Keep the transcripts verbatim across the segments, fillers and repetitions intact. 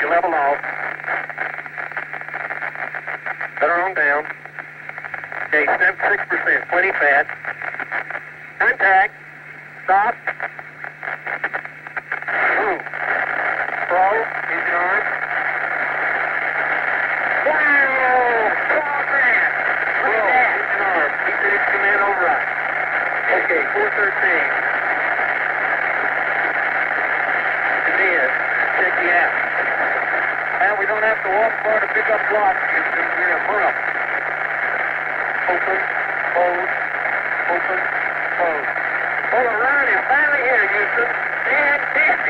you level off. Set her on down. Okay, seventy-six percent, plenty fat. Contact. Stop. Move. Pro, engine on. Wow! Oh, man! Look at that! Engine on. Keep the command override. Okay, four thirteen. And then, check the app. Now we don't have to walk far to pick up blocks. We're in a berm. Open, close, open, close. Pull around and finally here, Houston. Fantastic.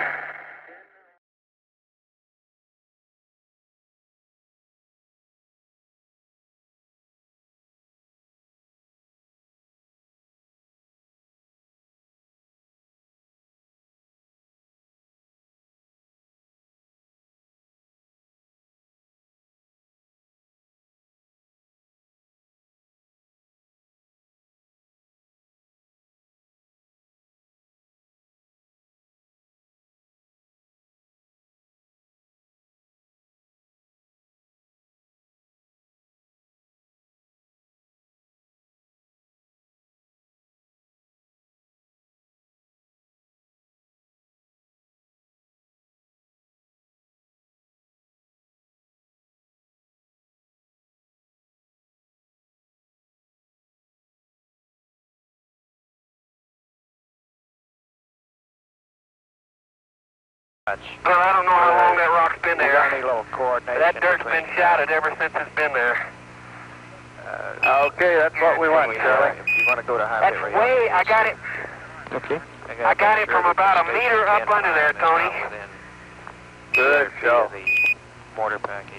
Well, I don't know how long that rock's been there. Any little coordination. That dirt's been shotted ever since it's been there. Uh, okay, that's what we want, Charlie. If you want to go to highway That's radio. way, I got it. Okay. I got it from about a meter up under there, Tony. Good show. The mortar package.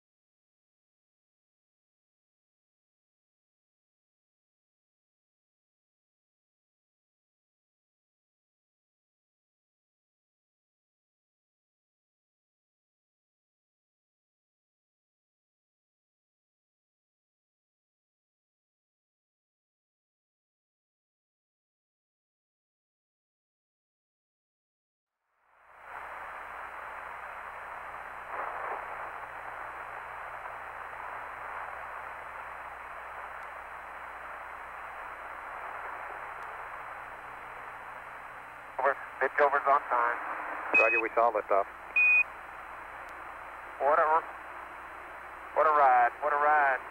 Pitch over's on time. Roger, we saw lift off. What a, what a ride, what a ride.